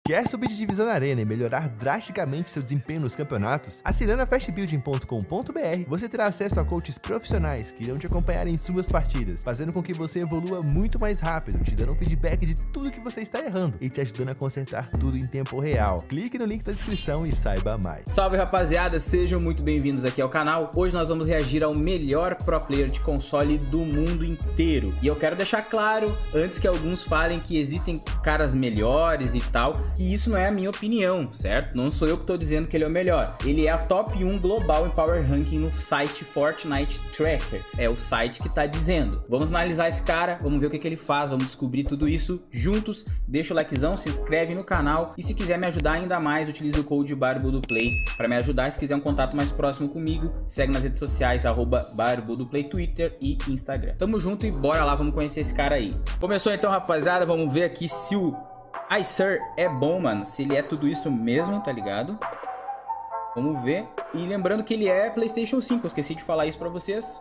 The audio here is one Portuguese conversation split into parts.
Quer subir de divisão na arena e melhorar drasticamente seu desempenho nos campeonatos? Assinando a fastbuilding.com.br, você terá acesso a coaches profissionais que irão te acompanhar em suas partidas, fazendo com que você evolua muito mais rápido, te dando um feedback de tudo que você está errando e te ajudando a consertar tudo em tempo real. Clique no link da descrição e saiba mais. Salve rapaziada, sejam muito bem-vindos aqui ao canal. Hoje nós vamos reagir ao melhor pro player de console do mundo inteiro. E eu quero deixar claro, antes que alguns falem que existem caras melhores e tal, que isso não é a minha opinião, certo? Não sou eu que tô dizendo que ele é o melhor. Ele é a top 1 global em Power Ranking no site Fortnite Tracker. É o site que tá dizendo. Vamos analisar esse cara, vamos ver o que ele faz, vamos descobrir tudo isso juntos. Deixa o likezão, se inscreve no canal e se quiser me ajudar ainda mais, utilize o code BARBUDOPLAY para me ajudar. Se quiser um contato mais próximo comigo, segue nas redes sociais, @BARBUDOPLAY, Twitter e Instagram. Tamo junto e bora lá, vamos conhecer esse cara aí. Começou então, rapaziada, vamos ver aqui se o Acer é bom, mano. Se ele é tudo isso mesmo, tá ligado? Vamos ver. E lembrando que ele é PlayStation 5, eu esqueci de falar isso pra vocês.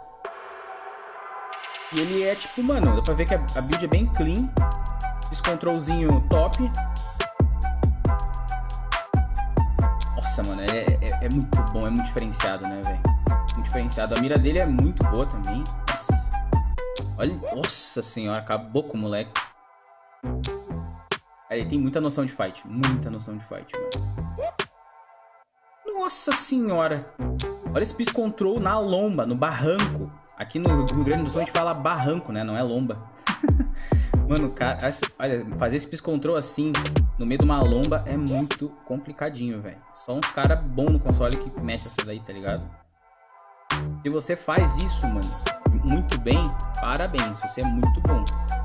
E ele é tipo, mano, dá pra ver que a build é bem clean. Esse controlzinho top. Nossa, mano, é muito bom, é muito diferenciado, né, velho? Muito diferenciado. A mira dele é muito boa também. Nossa, olha, nossa senhora, acabou com o moleque. Ele tem muita noção de fight, mano. Nossa senhora. Olha esse piece control na lomba, no barranco. Aqui no Rio Grande do Sul a gente fala barranco, né? Não é lomba. Mano, cara, olha, fazer esse piece control assim, no meio de uma lomba, é muito complicadinho, velho. Só uns caras bons no console que mete essa daí, tá ligado? Se você faz isso, mano, muito bem, parabéns, você é muito bom.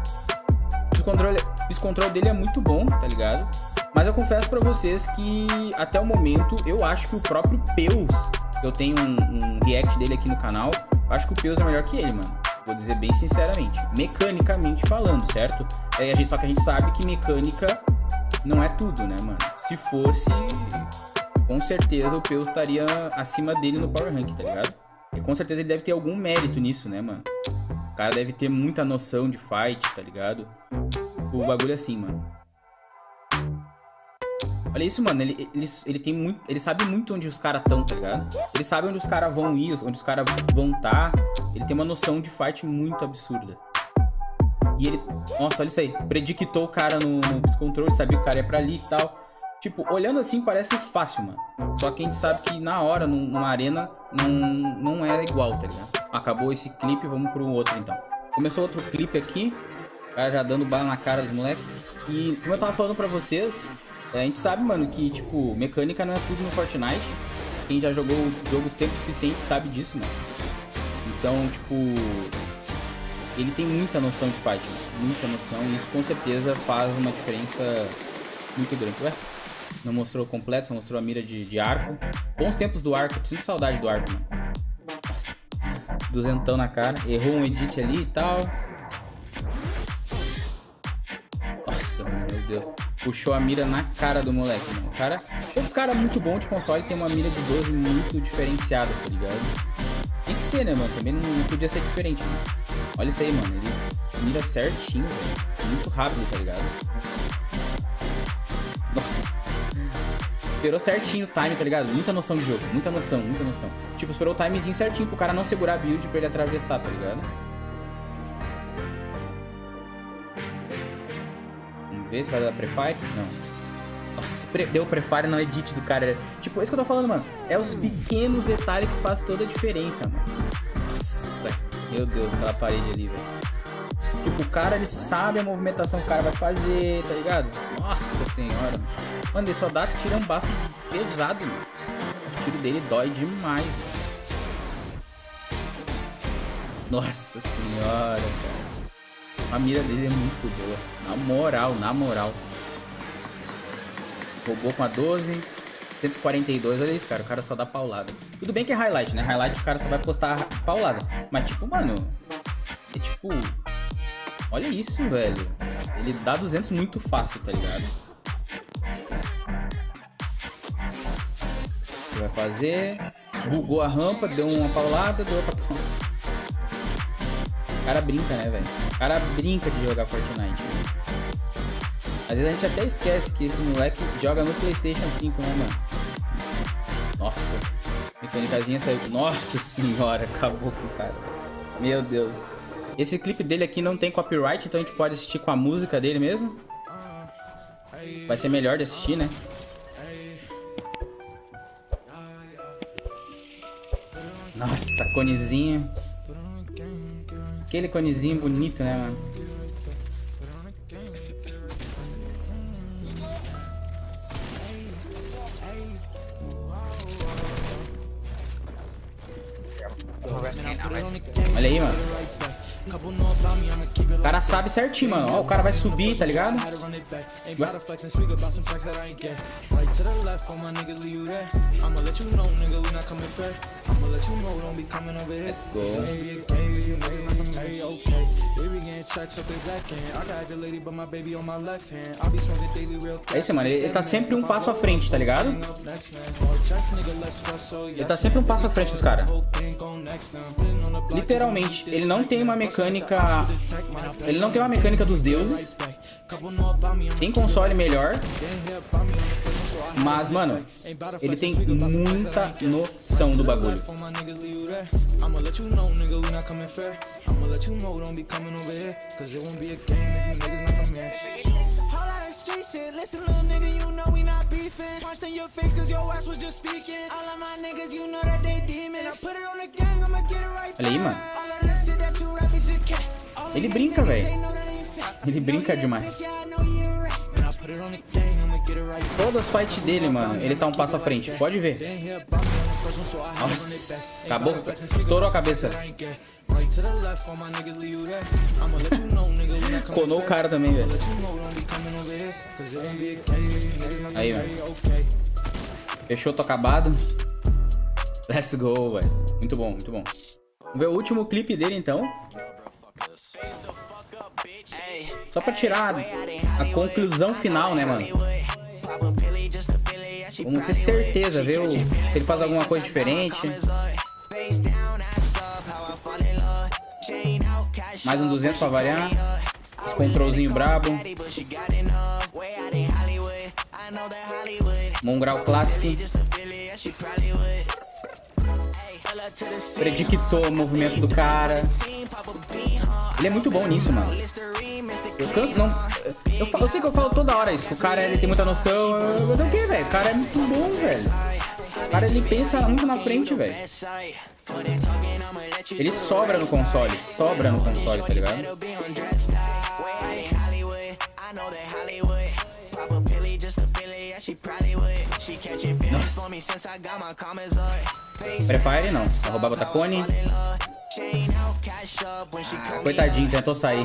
O controle dele é muito bom, tá ligado? Mas eu confesso pra vocês que até o momento eu acho que o próprio Peus, eu tenho um react dele aqui no canal, eu acho que o Peus é melhor que ele, mano. Vou dizer bem sinceramente, mecanicamente falando, certo? Só que a gente sabe que mecânica não é tudo, né, mano? Se fosse, com certeza o Peus estaria acima dele no Power Rank, tá ligado? E com certeza ele deve ter algum mérito nisso, né, mano? O cara deve ter muita noção de fight, tá ligado? O bagulho é assim, mano. Olha isso, mano. Ele tem muito. Ele sabe muito onde os caras estão, tá ligado? Ele sabe onde os caras vão ir, onde os caras vão estar. Ele tem uma noção de fight muito absurda. E ele. Nossa, olha isso aí. Predictou o cara no controle, sabia que o cara ia pra ali e tal. Tipo, olhando assim parece fácil, mano. Só que a gente sabe que na hora, numa arena, não é igual, tá ligado? Acabou esse clipe, vamos pro outro então. Começou outro clipe aqui. O cara já dando bala na cara dos moleques. E como eu tava falando pra vocês, a gente sabe, mano, que, tipo, mecânica não é tudo no Fortnite. Quem já jogou o jogo tempo suficiente sabe disso, mano. Então, tipo, ele tem muita noção de fight, mano. Muita noção. E isso com certeza faz uma diferença muito grande. Ué? Não mostrou completo, só mostrou a mira de arco. Bons tempos do arco, sinto saudade do arco, mano. Nossa. Duzentão na cara. Errou um edit ali e tal. Nossa, meu Deus. Puxou a mira na cara do moleque, mano. O cara, os caras muito bom de console tem uma mira de 12 muito diferenciada, tá ligado? Tem que ser, né, mano? Também não podia ser diferente, mano. Olha isso aí, mano. Ele mira certinho, velho. Muito rápido, tá ligado? Nossa. Esperou certinho o time, tá ligado? Muita noção de jogo. Muita noção, muita noção. Tipo, esperou o timezinho certinho pro cara não segurar a build pra ele atravessar, tá ligado? Ver se vai dar prefire? Não. Nossa, deu prefire no edit do cara. Tipo, é isso que eu tô falando, mano. É os pequenos detalhes que fazem toda a diferença, mano. Nossa, meu Deus, aquela parede ali, velho. Tipo, o cara, ele sabe a movimentação que o cara vai fazer, tá ligado? Nossa senhora. Mano, ele só dá tirambaço pesado, mano. O tiro dele dói demais, mano. Nossa senhora, cara. A mira dele é muito boa. Na moral. Roubou com a 12. 142, olha isso, cara. O cara só dá paulada. Tudo bem que é highlight, né? Highlight o cara só vai postar paulada. Mas, tipo, mano... É tipo... Olha isso, velho. Ele dá 200 muito fácil, tá ligado? O que vai fazer? Bugou a rampa, deu uma paulada, deu outra paulada. O cara brinca, né, velho? O cara brinca de jogar Fortnite, velho. Às vezes a gente até esquece que esse moleque joga no PlayStation 5, né, mano? Nossa, mecânicazinha saiu. Nossa senhora, acabou com o cara. Meu Deus. Esse clipe dele aqui não tem copyright, então a gente pode assistir com a música dele mesmo. Vai ser melhor de assistir, né? Nossa, conezinho. Aquele conezinho bonito, né, mano? Olha aí, mano. O cara sabe certinho, mano. Ó, o cara vai subir, tá ligado? Let's go. É isso, mano. Ele tá sempre um passo à frente, tá ligado? Ele tá sempre um passo à frente dos caras. Literalmente, ele não tem uma mecânica. Ele não tem uma mecânica dos deuses. Tem console melhor. Mas, mano, ele tem muita noção do bagulho. Olha aí, mano. Ele brinca, velho. Ele brinca demais. Todas as fights dele, mano, ele tá um passo à frente. Pode ver. Nossa, acabou. Estourou a cabeça. Conou o cara também, velho. Aí, velho. Fechou, tô acabado. Let's go, velho. Muito bom, muito bom. Vamos ver o último clipe dele, então. Só pra tirar a conclusão final, né, mano? Vamos ter certeza, viu? Se ele faz alguma coisa diferente. Mais um 200 pra variar. Os controlzinho brabo. Mongrau Classic. Predictou o movimento do cara. Ele é muito bom nisso, mano. Eu canso, não. Eu sei que eu falo toda hora isso. O cara, ele tem muita noção. Mas o que, velho? O cara é muito bom, velho. O cara, ele pensa muito na frente, velho. Ele sobra no console. Sobra no console, tá ligado? Nossa. Free Fire não. Vai roubar Botacone. Coitadinho, tentou sair.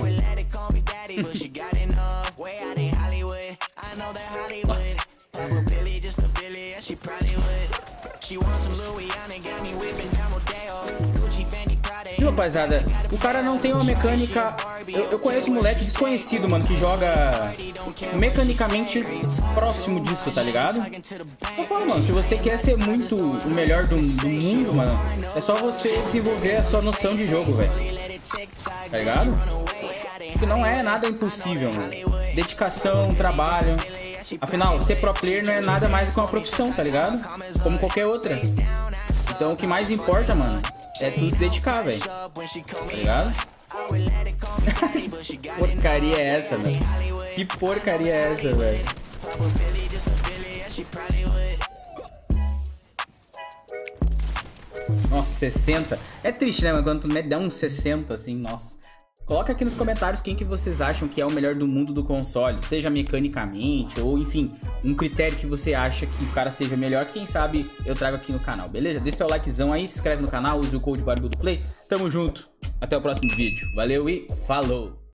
E rapaziada, o cara não tem uma mecânica. Eu conheço um moleque desconhecido, mano, que joga mecanicamente próximo disso, tá ligado? Eu falo, mano, se você quer ser muito o melhor do mundo, mano, é só você desenvolver a sua noção de jogo, velho. Tá ligado? Porque não é nada impossível, mano. Dedicação, trabalho. Afinal, ser pro player não é nada mais do que uma profissão, tá ligado? Como qualquer outra. Então o que mais importa, mano, é tu se dedicar, velho. Tá ligado? Que porcaria é essa, velho? Que porcaria é essa, velho? Nossa, 60. É triste, né, mano? Quando tu dá uns 60, assim, nossa. Coloca aqui nos comentários quem que vocês acham que é o melhor do mundo do console. Seja mecanicamente ou, enfim, um critério que você acha que o cara seja melhor. Quem sabe eu trago aqui no canal, beleza? Deixa seu likezão aí, se inscreve no canal, use o code BarbudoPlay. Tamo junto. Até o próximo vídeo. Valeu e falou!